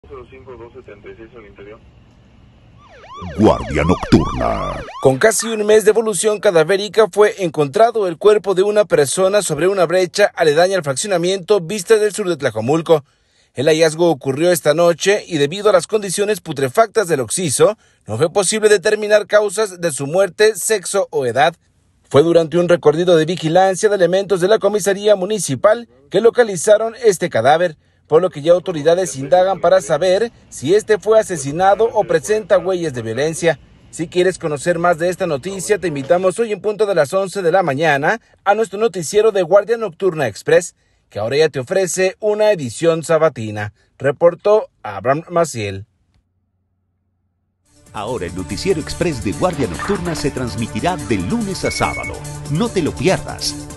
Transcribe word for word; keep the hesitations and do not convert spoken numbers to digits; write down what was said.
cero cinco dos setenta y seis al interior. Guardia Nocturna. Con casi un mes de evolución cadavérica fue encontrado el cuerpo de una persona sobre una brecha aledaña al fraccionamiento Vista del Sur de Tlajomulco. El hallazgo ocurrió esta noche y debido a las condiciones putrefactas del occiso, no fue posible determinar causas de su muerte, sexo o edad. Fue durante un recorrido de vigilancia de elementos de la comisaría municipal que localizaron este cadáver, por lo que ya autoridades indagan para saber si este fue asesinado o presenta huellas de violencia. Si quieres conocer más de esta noticia, te invitamos hoy en punto de las once de la mañana a nuestro noticiero de Guardia Nocturna Express, que ahora ya te ofrece una edición sabatina. Reportó Abraham Maciel. Ahora el noticiero express de Guardia Nocturna se transmitirá de lunes a sábado. No te lo pierdas.